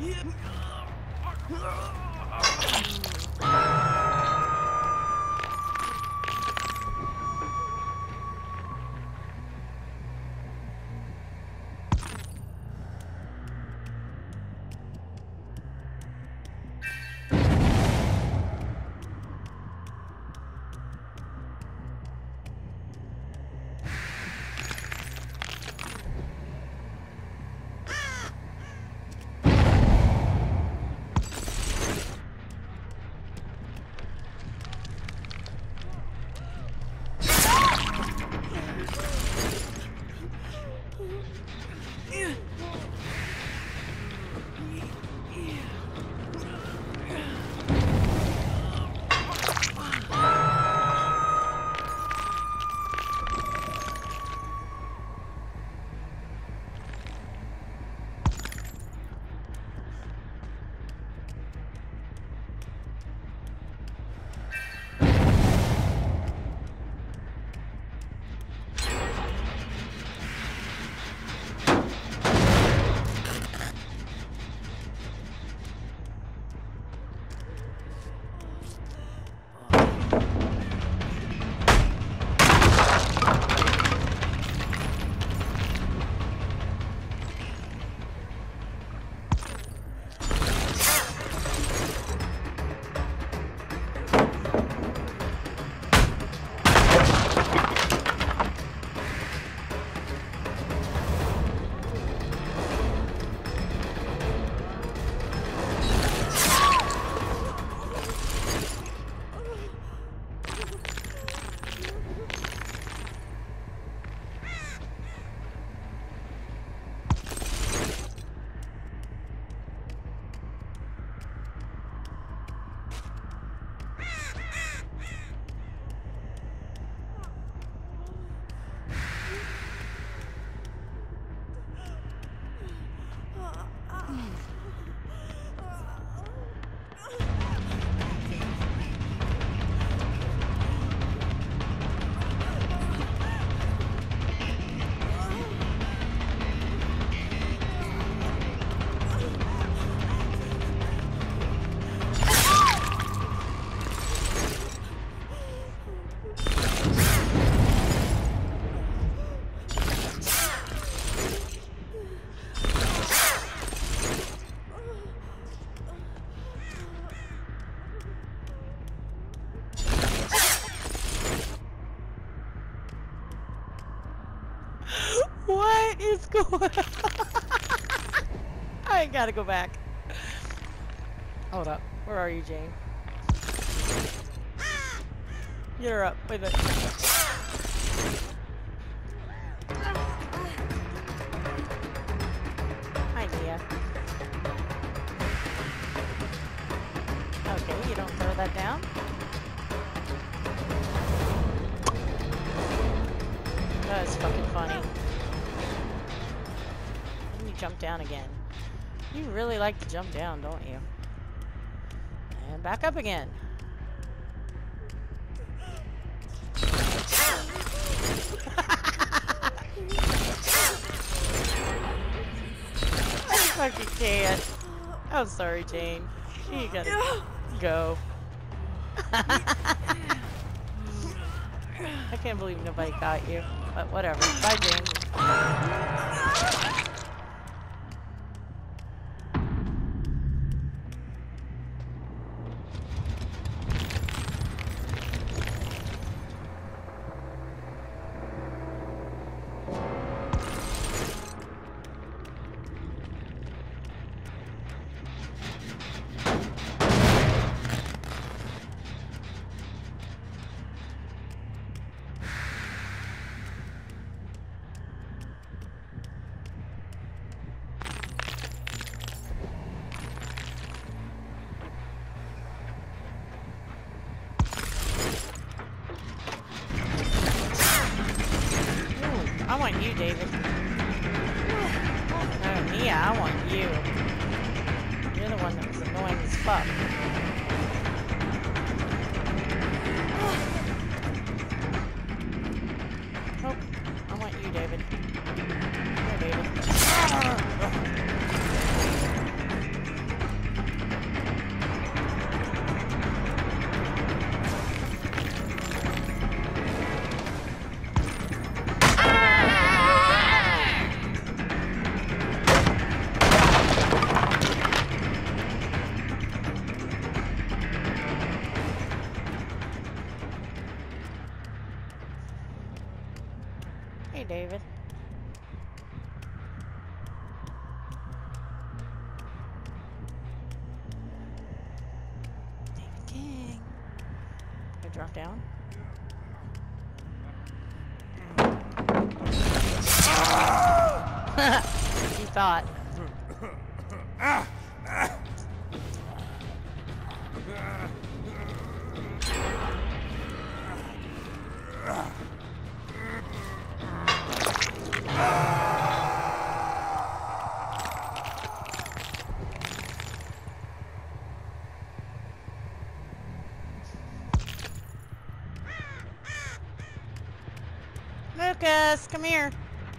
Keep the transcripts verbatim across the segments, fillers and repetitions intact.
is going on? I gotta go back. Hold up. Where are you, Jane? Get her up. Wait a minute. Hi, Nia. Okay, you don't throw that down. That is fucking funny. And you jump down again. You really like to jump down, don't you? And back up again. I fucking can't. I'm sorry, Jane. You gotta go. I can't believe nobody got you. But whatever. Bye, Jane. I want you, David. No, Mia, I want you. You're the one that was annoying as fuck. Oh, I want you, David. Here, David. Hey, David. David King. Can I drop down? You thought. Lucas, come here.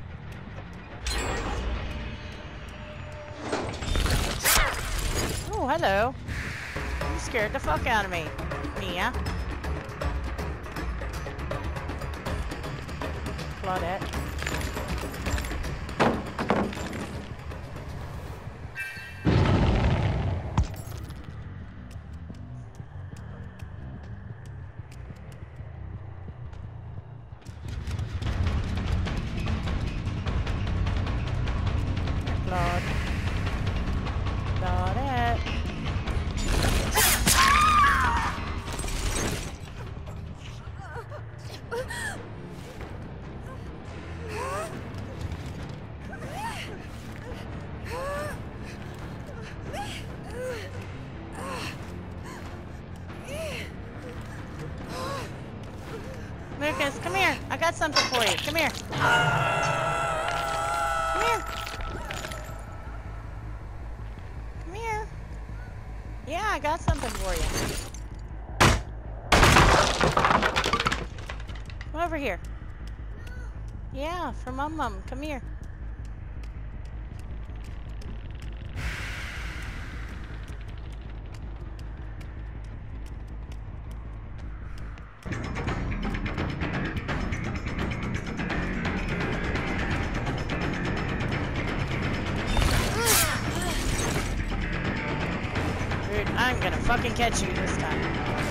Oh, hello. You scared the fuck out of me, Mia. Claudette. Claude. Claudette. Lucas, come here. I got something for you. Come here. Come here. Come here. Yeah, I got something for you. Come over here. Yeah, from Mum Mum. Come here. Dude, I'm gonna fucking catch you this time.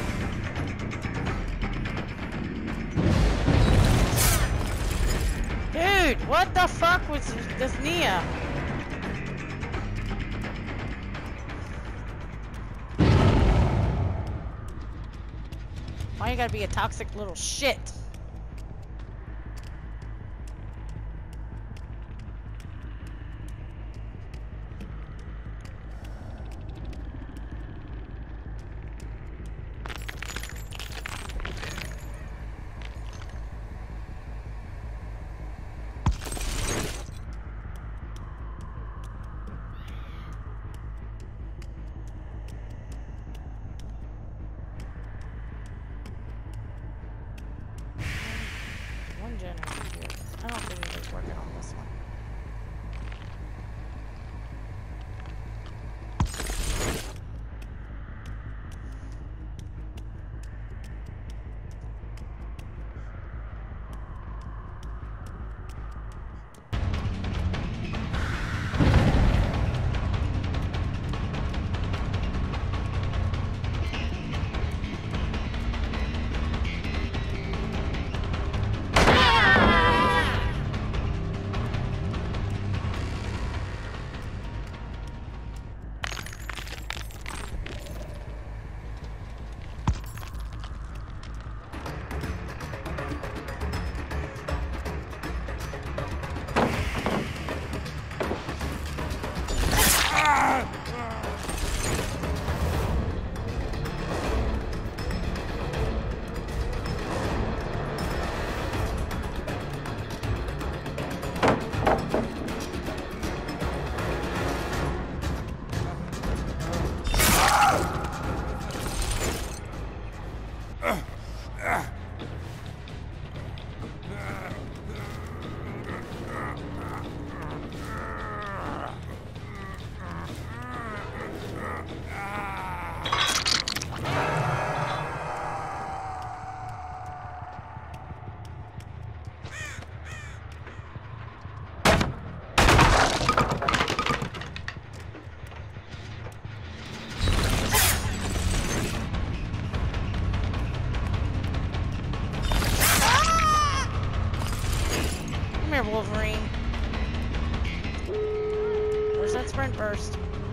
Dude, what the fuck was this Nia? Why you gotta be a toxic little shit? One generator here. I don't think anything's working on this one. here, Wolverine. Where's that sprint burst?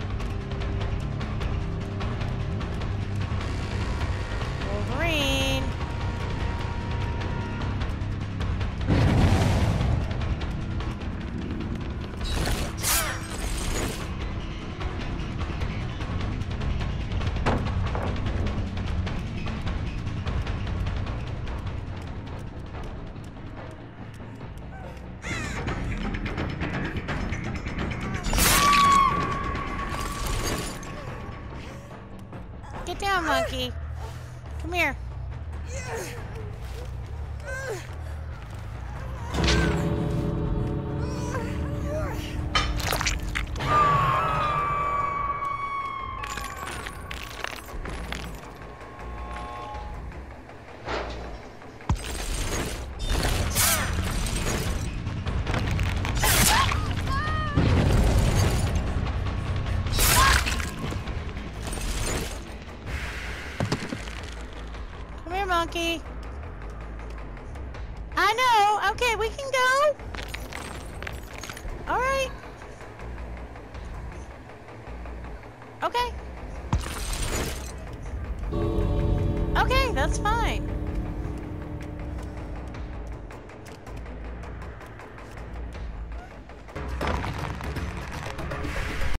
Wolverine. Get down, monkey. Come here. Monkey. I know. Okay, we can go. All right. Okay. Okay, that's fine.